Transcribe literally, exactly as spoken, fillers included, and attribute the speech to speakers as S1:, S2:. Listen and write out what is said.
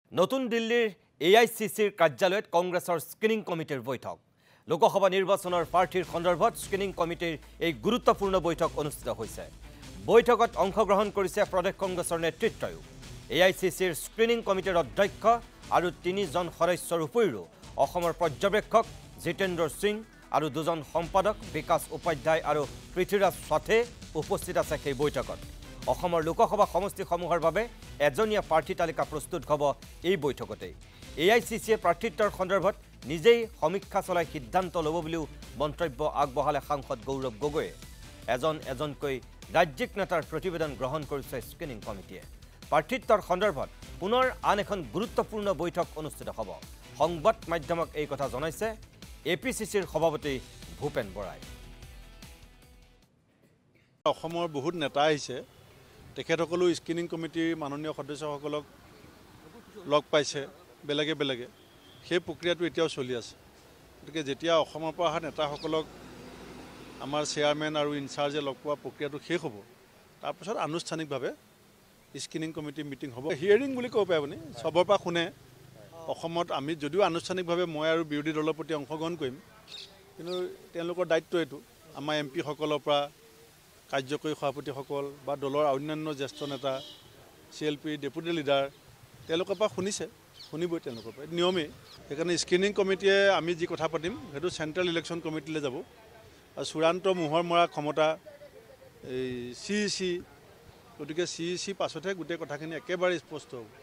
S1: নতুন দিল্লীৰ A I C C ৰ কাৰ্যালয়ত কংগ্ৰেছৰ স্ক্ৰিনিং কমিটিৰ বৈঠক লোকসভা নিৰ্বাচনৰ প্ৰাৰ্থীৰ সন্দৰ্ভত স্ক্ৰিনিং কমিটিৰ এই গুৰুত্বপূৰ্ণ বৈঠক অনুষ্ঠিত হৈছে বৈঠকত অংশগ্ৰহণ কৰিছে প্ৰদেশ কংগ্ৰেছৰ নেতৃত্বয়ো A I C C ৰ স্ক্ৰিনিং কমিটিৰ অধ্যক্ষ আৰু তিনিজন সদস্যৰ উপৰিও অসমৰ পৰ্যবেক্ষক জিতেন্দ্ৰ সিং আৰু দুজন সম্পাদক বিকাশ উপাধ্যায় আৰু পৃথ্বীৰাজ সাথে উপস্থিত আছে এই বৈঠকত অসমৰ লোকসভা সমষ্টিসমূহৰ বাবে এজনীয়া প্ৰাৰ্থী তালিকা প্ৰস্তুত হ'ব এই বৈঠকতে A I C C ৰ প্ৰাৰ্থীত্বৰ সন্দৰ্ভত নিজেই সমীক্ষা চলাই সিদ্ধান্ত ল'ব বুলিও মন্তব্য আগবঢ়ালে সাংসদ গৌৰৱ গগৈয়ে এজন এজনকৈ ৰাজ্যিক নেতাৰ প্ৰতিবেদন গ্ৰহণ কৰিছে স্ক্ৰিনিং কমিটিয়ে প্ৰাৰ্থীত্বৰ সন্দৰ্ভত পুনৰ আন এখন গুৰুত্বপূৰ্ণ বৈঠক অনুষ্ঠিত হ'ব সংবাদ মাধ্যমক এই কথা জনাইছে A P C C ৰ সভাপতি ভূপেন বৰাই
S2: অসমৰ বহুত নেতা আহিছে তেখেতসকলো স্ক্ৰিনিং কমিটিৰ মাননীয় সদস্যসকলক লগ পাইছে বেলেগে বেলেগে সেই প্ৰক্ৰিয়াটো এতিয়াও চলি আছে গতিকে যেতিয়া অসমৰ পৰা অহা নেতাসকলক আমাৰ চেয়াৰমেন আৰু ইনচাৰ্জে লগ পোৱা প্ৰক্ৰিয়াটো শেষ হ'ব তাৰপিছত আনুষ্ঠানিকভাৱে স্ক্ৰিনিং কমিটি মিটিং হ'ব হিয়াৰিং বুলি ক'ব পাৰে আপুনি চবৰ পৰা শুনে অসমত আমি যদিও আনুষ্ঠানিকভাৱে মই আৰু বিৰোধী দলৰ প্ৰতি অংশগ্ৰহণ কৰিম কিন্তু তেওঁলোকৰ দায়িত্ব এইটো আমাৰ এম পি সকলৰ পৰা কাৰ্যকৰী সভাপতিসকল বা দলৰ অন্যান্য জ্যেষ্ঠ নেতা C L P deputy leader তেওঁলোকৰ পৰা শুনিছে শুনিবই তেওঁলোকৰ পৰা নিয়মেই সেইকাৰণে স্ক্ৰিনিং কমিটিয়ে আমি যি কথা পাতিম সেইটো চেণ্ট্ৰেল ইলেকশ্যন কমিটিলৈ যাব আৰু চূড়ান্ত মোহৰ মৰা ক্ষমতা এই চি ই চি গতিকে চি ই চি পাছতহে গোটেই কথাখিনি একেবাৰে স্পষ্ট হ'ব